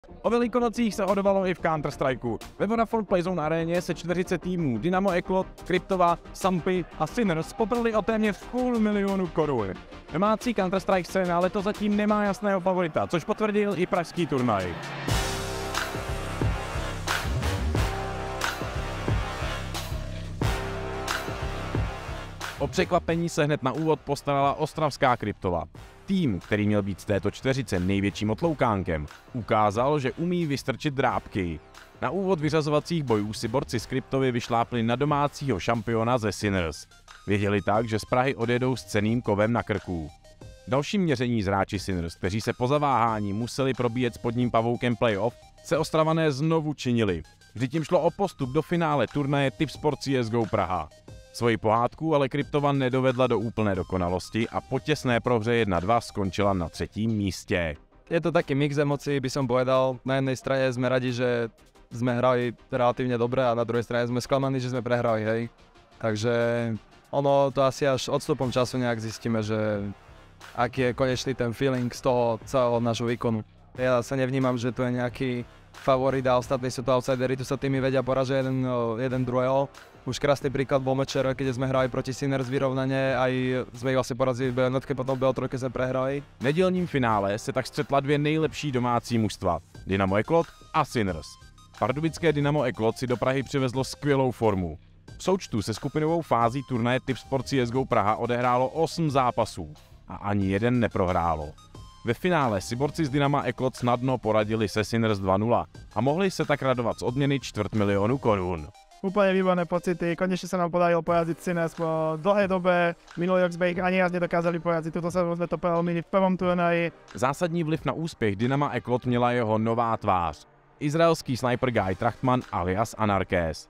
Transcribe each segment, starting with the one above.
O Velikonocích se hodovalo i v Counter-Strikeu. Ve Vodafone Playzone aréně se 40 týmů Dynamo Eklot, Kryptova, Sampy a Sinners poprali o téměř $500 000 korun. Domácí Counter-Strike scéna letos zatím nemá jasného favorita, což potvrdil i pražský turnaj. O překvapení se hned na úvod postarala ostravská Kryptova. Tým, který měl být z této čtveřice největším otloukánkem, ukázal, že umí vystrčit drápky. Na úvod vyřazovacích bojů si borci z Kryptovy vyšlápli na domácího šampiona ze Sinners. Věděli tak, že z Prahy odjedou s cenným kovem na krku. Dalším měření z hráči Sinners, kteří se po zaváhání museli probíjet spodním pavoukem playoff, se Ostravané znovu činili. Vždyť jim šlo o postup do finále turnaje Tipsport CSGO Praha. Svoji pohádku ale Kryptova nedovedla do úplné dokonalosti a po těsné prohře 1-2 skončila na 3. místě. Je to taký mix emócií, by som povedal. Na jednej strane sme radi, že sme hrali relatívne dobre a na druhej strane sme sklamaní, že sme prehrali, hej. Takže ono to asi až odstupom času nejak zistíme, že aký je konečný ten feeling z toho celého nášho výkonu. Ja sa nevnímam, že tu je nejaký favorit a ostatní sú to outsideri, tu sa tými vedia poražať jeden druhého. Už krásny príklad bol Mečer, keď sme hrali proti Sinners vyrovnanie, aj sme ich vlastne porazili v BL1, potom v BL3 sme prehrali. V nedělním finále se tak střetla dvě nejlepší domácí mužstva, Dynamo Eklot a Sinners. Pardubické Dynamo Eklot si do Prahy přivezlo skvělou formu. V součtu se skupinovou fází turnaje Tipsport CSGO Praha odehrálo 8 zápasů a ani jeden neprohrálo. Ve finále si borci z Dynama Eklot snadno poradili se Sinners 2-0 a mohli se tak radovat z odměny $250 000 korun. Úplne výborné pocity, konečne sa nám podarilo poraziť Sinners po dlhej dobe, minulý rok sme ich ani raz nedokázali poraziť, tuto sa sme to prelomili v prvom turnaji. Zásadní vliv na úspěch Dynama Eklot měla jeho nová tvář. Izraelský sniper guy Trachtman alias Anarkes.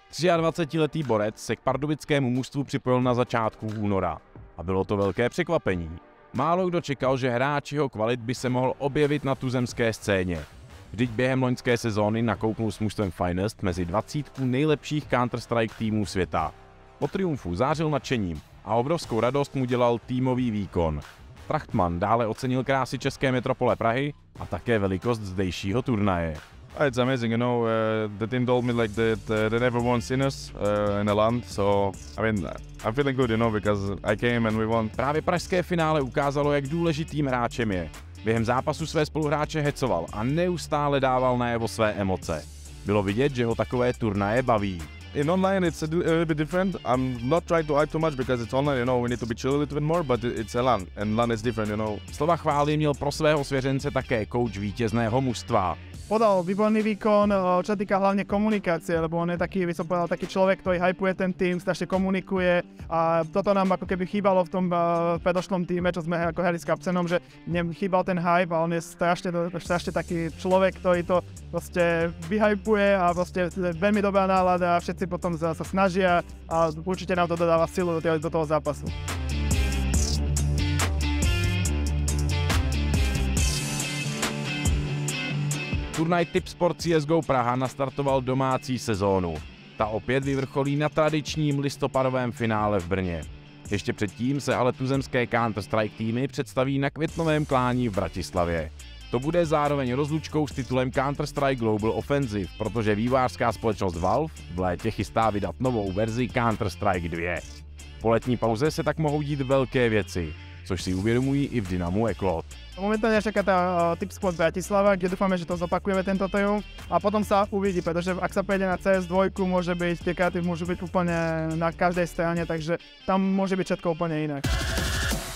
23letý borec se k pardubickému mužstvu připojil na začátku února. A bylo to velké překvapení. Málo kdo čekal, že hráč jeho kvalit by se mohl objevit na tuzemské scéně. Vždyť během loňské sezóny nakouknul s mužstvem Finest mezi 20 nejlepších Counter-Strike týmů světa. Po triumfu zářil nadšením a obrovskou radost mu dělal týmový výkon. Trachtman dále ocenil krásy české metropole Prahy a také velikost zdejšího turnaje. It's amazing, you know. The team told me like that they never won Sinners in the land, so I mean I'm feeling good, you know, because I came and we won. Právě pražské finále ukázalo, jak důležitým hráčem je. Během zápasu své spoluhráče hecoval a neustále dával najevo své emoce. Bylo vidět, že ho takové turnaje baví. In online it's a little bit different. I'm not trying to hype too much because it's online, you know, we need to be chill a little bit more, but it's a LAN and LAN is different, you know. Slova chvály měl pro svého svěřence také kouč vítězného mužstva. Podal výborný výkon, čo sa týka hlavne komunikácie, lebo on je taký, by som povedal, taký človek, ktorý hypuje ten tým, strašne komunikuje a toto nám ako keby chýbalo v tom predošlom týme, čo sme ako hrali s Capcenom, že mne chýbal ten hype a on je strašne taký človek, ktorý to proste vyhypuje a proste veľmi dobrá nálada a všetci potom sa snažia a určite nám to dodáva silu do toho zápasu. Turnaj Tipsport CSGO Praha nastartoval domácí sezónu. Ta opět vyvrcholí na tradičním listopadovém finále v Brně. Ještě předtím se ale tuzemské Counter-Strike týmy představí na květnovém klání v Bratislavě. To bude zároveň rozlučkou s titulem Counter-Strike Global Offensive, protože vývojářská společnost Valve v létě chystá vydat novou verzi Counter-Strike 2. Po letní pauze se tak mohou dít velké věci, což si uvědomují i v Dynamu Eklot. Momentálne čaká tá Tipsport Bratislava, kde dúfame, že to zopakujeme tento triumf a potom sa uvidí, pretože ak sa pôjde na CS2, môže byť, tie karty môžu byť úplne na každej strane, takže tam môže byť všetko úplne inak.